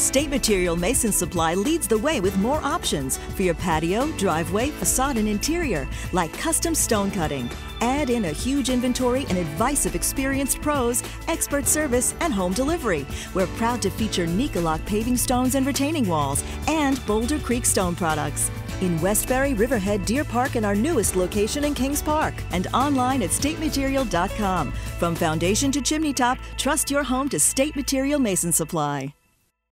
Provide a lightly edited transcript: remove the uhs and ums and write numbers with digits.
State Material Mason Supply leads the way with more options for your patio, driveway, facade, and interior, like custom stone cutting. Add in a huge inventory and advice of experienced pros, expert service, and home delivery. We're proud to feature Nicolak paving stones and retaining walls and Boulder Creek stone products. In Westbury, Riverhead, Deer Park, and our newest location in Kings Park, and online at statematerial.com. From foundation to chimney top, trust your home to State Material Mason Supply.